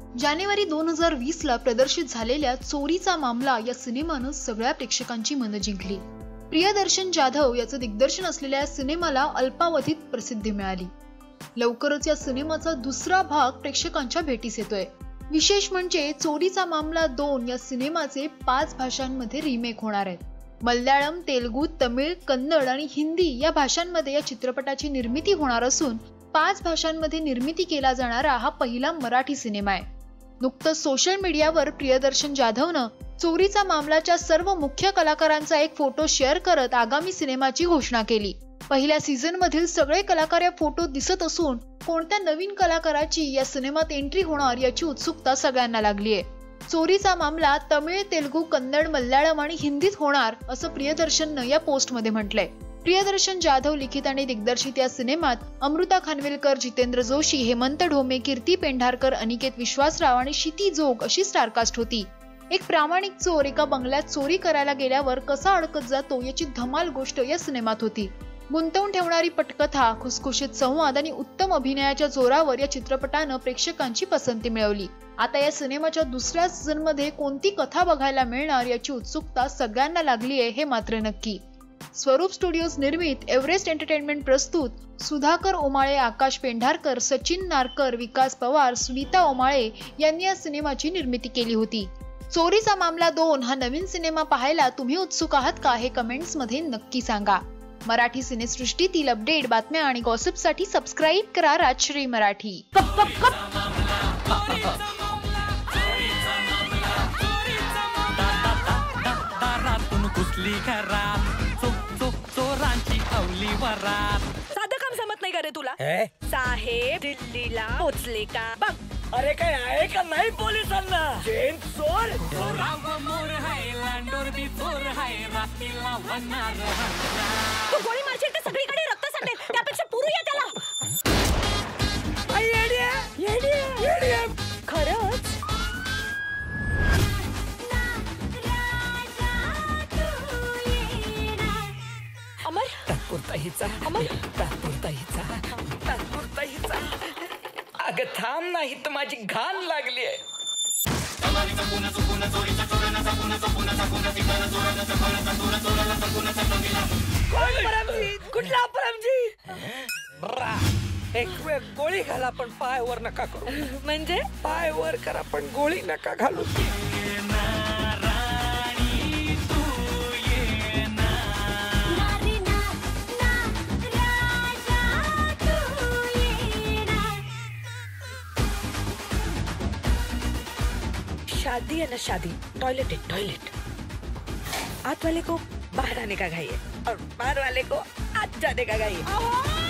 जानेवारी 2020 ला प्रदर्शित झालेल्या चोरीचा मामला या सिनेमानं सगळ्या प्रेक्षकांची मनं जिंकली। प्रियदर्शन जाधव याचं दिग्दर्शन असलेल्या सिनेमाला अल्पावधीत प्रसिद्धी मिळाली। लवकरच या सिनेमाचा दुसरा भाग प्रेक्षकांच्या भेटीस येतोय। विशेष म्हणजे चोरीचा मामला 2 या सिनेमाचे 5 भाषांमध्ये रिमेक होणार आहेत। मल्याळम, तेलुगू, तमिळ, कन्नड आणि हिंदी या भाषांमध्ये या चित्रपटाची निर्मिती होणार असून 5 भाषांमध्ये निर्मिती केला जाणारा हा पहिला मराठी सिनेमा आहे। नुकतंच सोशल मीडियावर प्रियदर्शन जाधवनं चोरीचा मामलाच्या सर्व मुख्य कलाकारांचा एक फोटो शेअर करत आगामी सिनेमाची घोषणा केली। पहिल्या सीझन मधील सगळे कलाकार या फोटोत दिसत असून कोणत्या नवीन कलाकाराची या सिनेमात एंट्री होणार याची उत्सुकता सगळ्यांना लागली आहे। चोरीचा मामला तमिळ, तेलुगू, कन्नड, मल्याळम आणि हिंदीत होणार असं प्रियदर्शननं या पोस्टमध्ये म्हटलंय। प्रियदर्शन जाधव लिखित आणि दिग्दर्शित या सिनेमात अमृता खानविलकर, जितेंद्र जोशी, हेमंत ढोमे, कीर्ती पेंढारकर, अनिकेत विश्वासराव आणि क्षिती जोग अशी स्टारकास्ट होती। एक प्रामाणिक चोर एका बंगल्यात चोरी करायला गेल्यावर कसा अडकत जातो याची धमाल गोष्ट या सिनेमात होती। गुंतवून ठेवणारी पटकथा, खुसखुशीत संवाद आणि उत्तम अभिनयाच्या जोरावर या चित्रपटानं प्रेक्षकांची पसंती मिळवली। आता या सिनेमाच्या दुसऱ्या सीझन मध्ये कोणती कथा बघायला मिळणार याची उत्सुकता सगळ्यांना लागली आहे हे मात्र नक्की। स्वरूप स्टुडिओज निर्मित, एव्हरेस्ट एंटरटेनमेंट प्रस्तुत, सुधाकर ओमाळे, आकाश पेंढारकर, सचिन नारकर, विकास पवार, सुनीता ओमाळे यांनी या सिनेमाची निर्मिती केली होती। चोरीचा मामला 2 हा नवीन सिनेमा पाहायला तुम्ही उत्सुक आहात का हे कमेंट्स मध्ये नक्की सांगा। मराठी सिनेसृष्टीतील अपडेट, बातम्या आणि गॉसिपसाठी सबस्क्राईब करा राजश्री मराठी। साधं काम जमत नाही का रे तुला? साहेब दिल्लीला पोचले का बघ। अरे काय आहे का नाही पोलिसांना? चोर तू गोळी मारशील तर सगळीकडे रक्त सांडेल, त्यापेक्षा पुरूया त्याला। खरंच अमर अगं थांब, नाही तर माझी घाण लागली आहे। कुठला परमजी? एक वेळ गोळी घाला पण पाय वर नका करू। म्हणजे पाय वर करा पण गोळी नका घालू। शादी है ना शादी, टॉयलेट है टॉयलेट। आत वाले को बाहर आने का घाई है और बाहर वाले को आत जाने का घाई है।